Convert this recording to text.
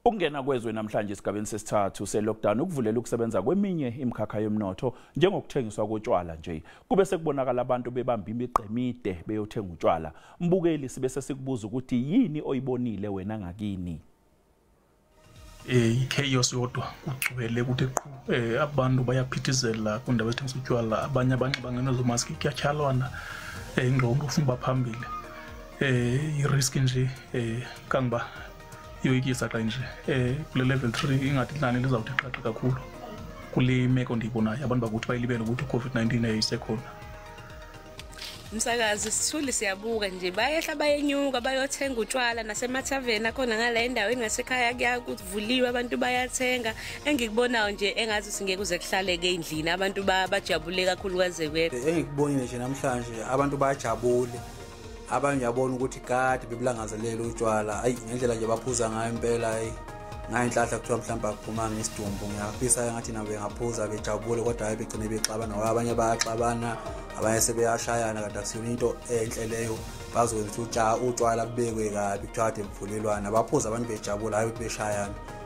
Ukungena kwezwe namhlanje esigabeni sesithathu se-lockdown ukuvulela ukusebenza kweminye imikhakha yomnotho njengokuthengiswa kotshwala nje. Kube sekubonakala abantu bebamba imiqe emide beyothenga utshwala. Mbukeli sibe sesikubuza ukuthi yini oyibonile wena ngakini. Chaos yodwa kugcwele ukuthi abantu bayaphithizela kundawo ezithengisa utshwala, abanye abanxiba ngezo mask kuyatyhalwana ingqondo ufuna baphambili. I-risk nje kangiba yoyikisa xa nje kule level 3 ingathi inani lizawuthi qaqe kakhulu kule meko ndiyibonayo abantu bakuthi bayilibele ukuthi i-COVID-19 ayisekhona. Msakazi Sithuli siyabuka nje bayehla bayenyuka bayothenga utshwala nasemathaveni akhona ngala endaweni ngasekhaya kuyakuvuliwe abantu bayathenga. Engikubonayo nje engazi singeke kuze kuhlaleke endlini abantu bajabule kakhulu kaze kwethu. Engikubonile nje namhlanje abantu bayajabule. Abanye yabona ukuthi kade bebulangazelela utshwala ngendlela nje baphuza ngayo impela ngayinhlahla kuthiwa mhlawumbe aphuma ngesidumbu. Ngiyafisa ngathi nabo bengaphuza bejabule kodwa hayi begcine bexabana ngoba abanye bayaxabana abanye sebeyashayana kanti akusiyona into enhle leyo. Bazokwenza utshwala bubekwe kabi kuthiwa kade buvulelwana baphuza abantu bejabula hayi ukuthi beshayana.